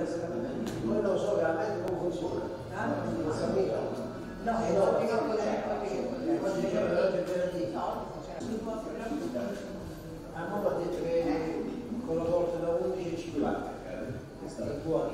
Poi non so veramente come funziona. Non sapete? No, oggi c'è l'orologio operativo. A me ha detto che con la porta da 11,50 questa è buona.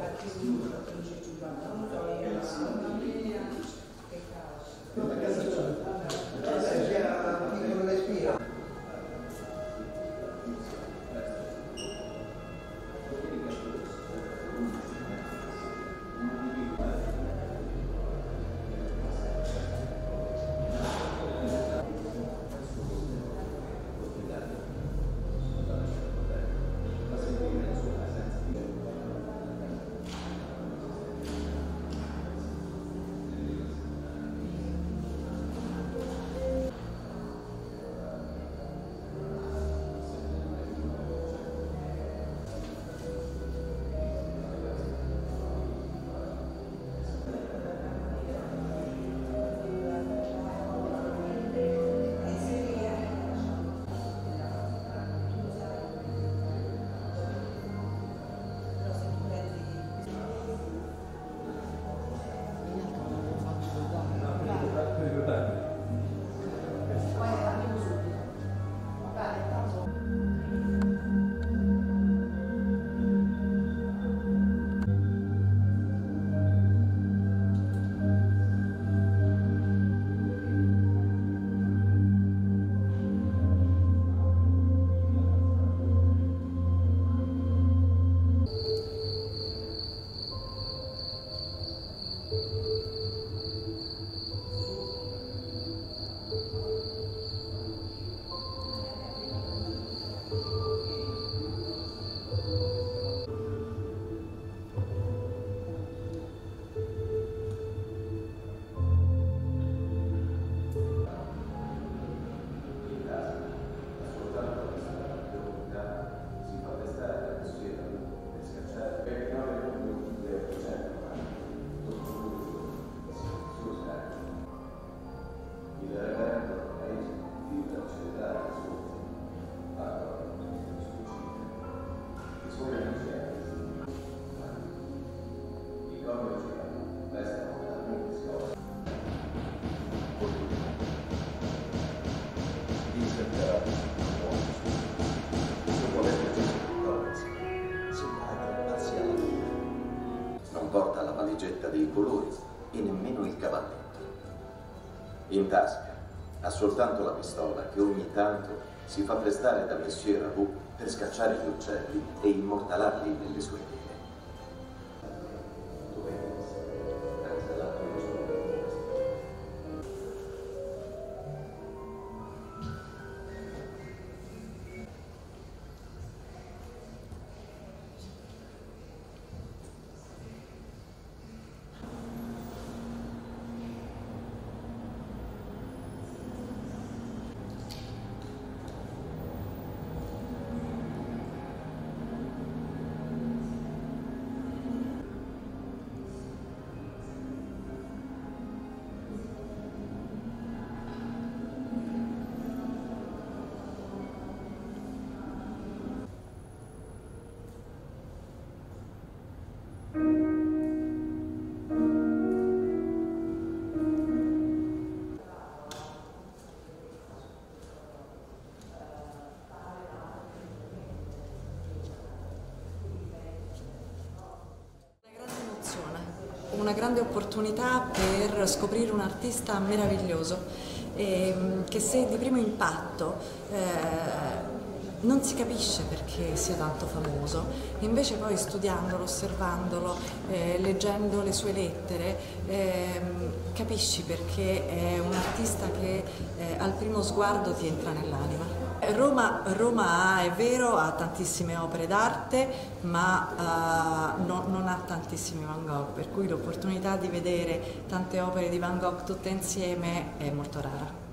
Non porta la valigetta dei colori e nemmeno il cavalletto. In tasca ha soltanto la pistola che ogni tanto si fa prestare da Monsieur Raoult per scacciare gli uccelli e immortalarli nelle sue tele. Una grande opportunità per scoprire un artista meraviglioso che se di primo impatto non si capisce perché sia tanto famoso, invece poi studiandolo, osservandolo, leggendo le sue lettere, capisci perché è un artista che al primo sguardo ti entra nell'anima. Roma è vero, ha tantissime opere d'arte, ma non ha tantissimi Van Gogh, per cui l'opportunità di vedere tante opere di Van Gogh tutte insieme è molto rara.